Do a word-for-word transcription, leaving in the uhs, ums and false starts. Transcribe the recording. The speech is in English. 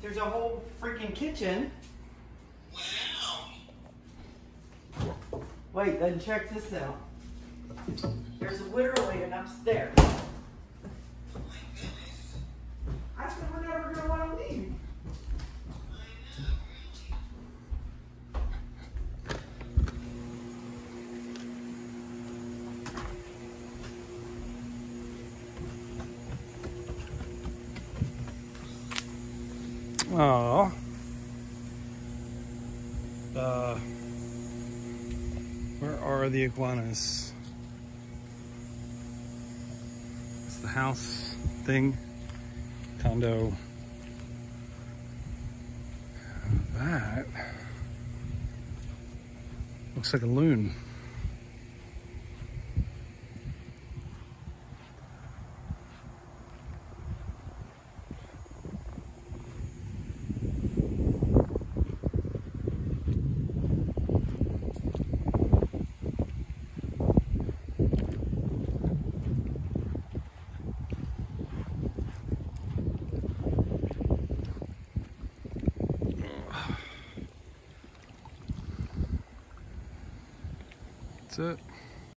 There's a whole freaking kitchen. Wow. Wait, then check this out. There's literally an upstairs. Oh my goodness. I said we're never gonna want to leave. Oh. Uh, where are the iguanas? It's the house thing, condo. That looks like a loon. That's it.